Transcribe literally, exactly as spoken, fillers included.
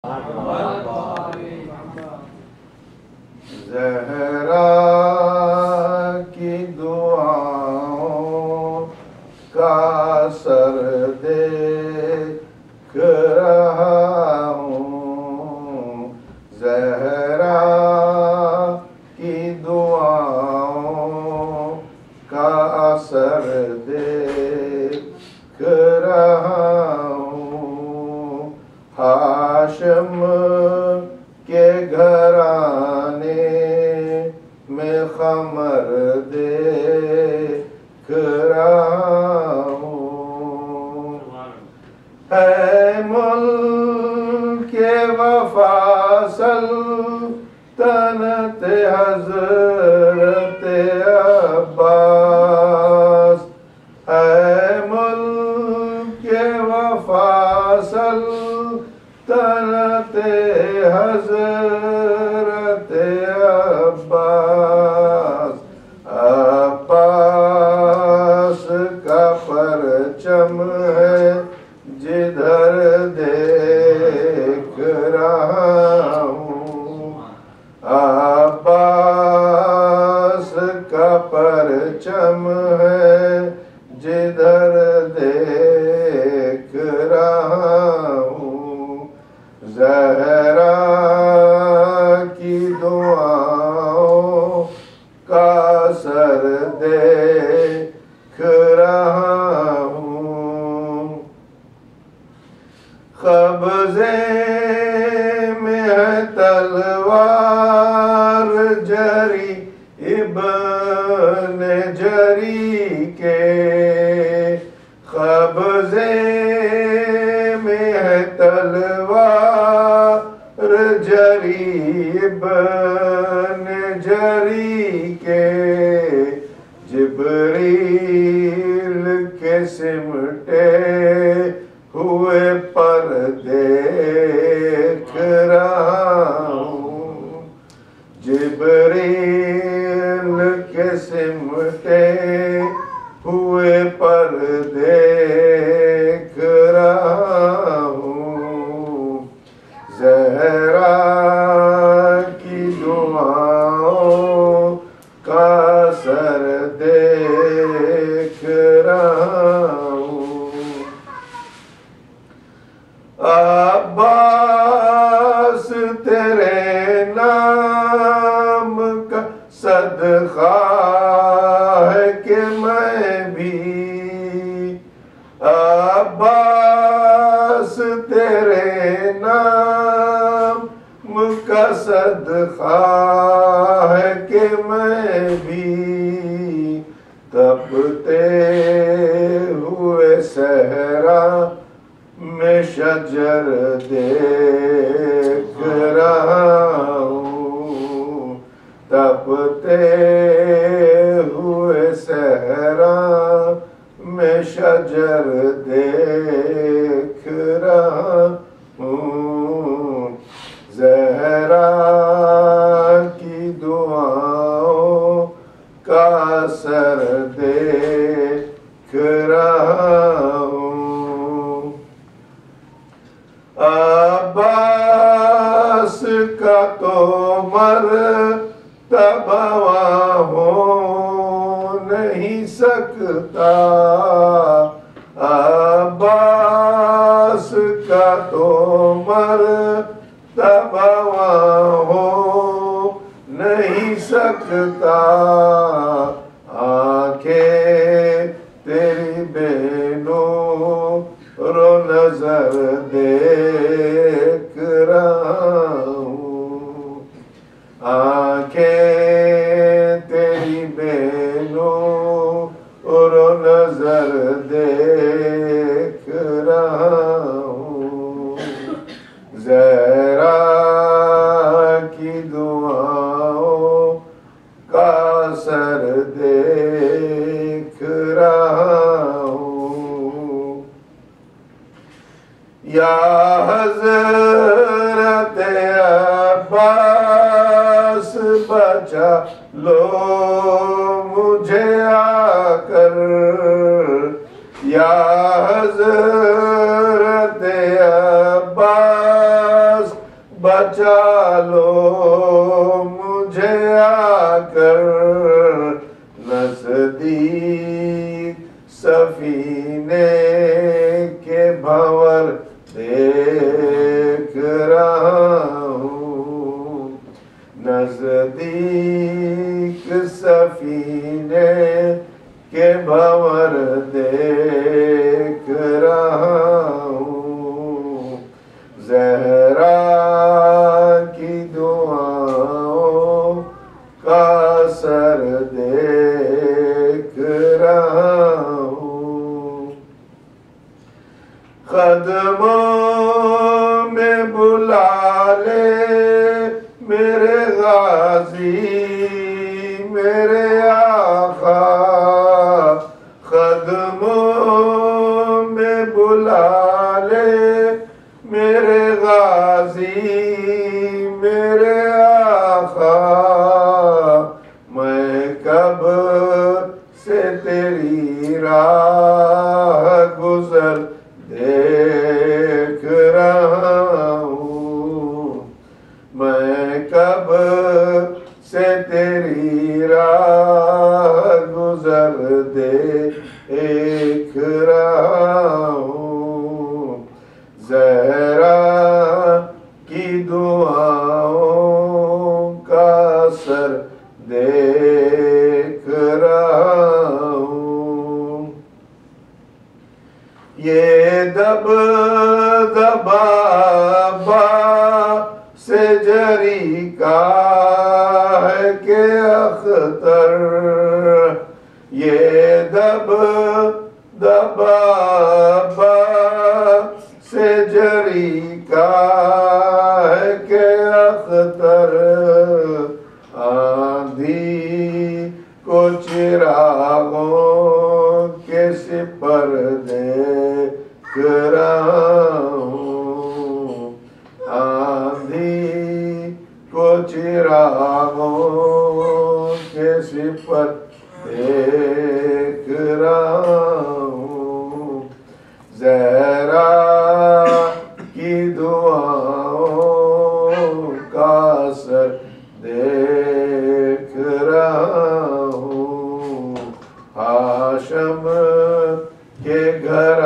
ज़हरा की दुआओं का असर देख रहा हूँ। ज़हरा की दुआओं का असर देख रहा हूँ। हाशिम के घराने में ख़मर देख रहा हूँ। है मुल्के वफ़ा सल्तनत हज़रत अब्बास। है मुल्के वफ़ा सल्तनत हज़रत अब्बास। अब्बास का परचम है जिधर देख रहा हूँ। अब्बास का परचम है जिधर देख रहा हूँ। ज़हरा की दुआओं का असर देख रहा हूँ। क़ब्ज़े में है तलवार जरी इब्न जरी के। क़ब्ज़े में है तलवार जरी इब्न जरी के। जिब्रील के सिमटे हुए पर देख रहा हूँ। जिब्रील के सिमटे हुए पर देख रहा हूँ। ज़हरा की दुआओं का असर देख रहा हूँ। अब्बास तेरे नाम का सदका है कि मैं भी। अब्बास तेरे नाम का सदका है कि मैं भी। तपते हुए सहरा में शजर देख रहा हूँ। तपते हुए सहरा में शजर देख रहा हूँ। ज़हरा की दुआओं का असर देख रहा हूँ। अब्बास का तो मर्तबा हो नहीं सकता। अब्बास का तो मर्तबा हो नहीं सकता। आंखें तेरी बेनूर नजर देख रहा हूँ। आंखें तेरी बेनूर नजर देख रहा हूँ। ज़हरा की दुआओं का असर देख रहा हूँ। या हज़रत अब्बास बचा लो मुझे आकर। या हज़रत अब्बास बचा लो मुझे आकर नजदीक सफीने के भंवर देख रहा हूँ, नजदीक सफीने के भंवर देख रहा हूँ, ज़हरा की दुआओं का असर देख रहा हूँ, कदमों में बुला ले मेरे गाजी मेरे आका, कदमों में बुला ले मेरे गाजी मेरे आका, मैं कब से तेरी राह गुजर देख रहा हूँ, मैं कब से तेरी राह गुजर देख रहा हूँ, ज़हरा की दुआओं का असर देख रहा हूँ, ये दब दबाबा से जरी का है के अख्तर, ये दब दबाबा से जरी का है के अख्तर, आंधी को चिरागों के सिपर देख रहा हूँ, आंधी को चिरागों के सिपर देख रहा हूँ, ज़हरा की दुआओं का असर देख रहा हूँ, हाशम के घर